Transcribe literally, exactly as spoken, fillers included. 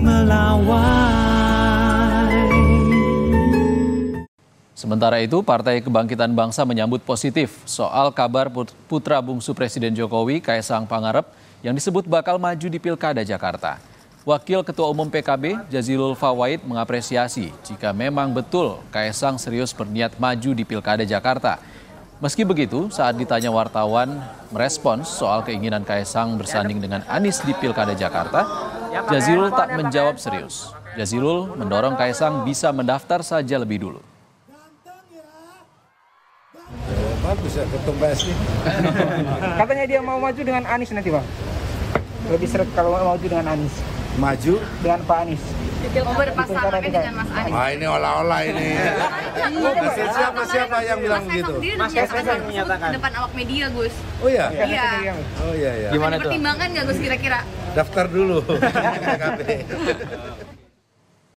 melawai. Sementara itu, Partai Kebangkitan Bangsa menyambut positif soal kabar putra bungsu Presiden Jokowi, Kaesang Pangarep, yang disebut bakal maju di Pilkada Jakarta. Wakil Ketua Umum P K B, Jazilul Fawait, mengapresiasi jika memang betul Kaesang serius berniat maju di Pilkada Jakarta. Meski begitu, saat ditanya wartawan merespons soal keinginan Kaesang bersanding dengan Anies di Pilkada Jakarta, Jazilul tak menjawab serius. Jazilul mendorong Kaesang bisa mendaftar saja lebih dulu. Bagus ya ketum P S I. Katanya dia mau maju dengan Anies nanti, Bang. Lebih seret kalau mau maju dengan Anies. Maju dengan Pak Anies. Mau berpasangan dengan Mas Anies. Wah, ini olah-olah ini. Siapa siapa yang bilang begitu? Mas Kaesang menyatakan depan awak media, Gus. Oh iya. Iya. Oh iya ya. Gimana tuh? Pertimbangan nggak, Gus, kira-kira? Daftar dulu.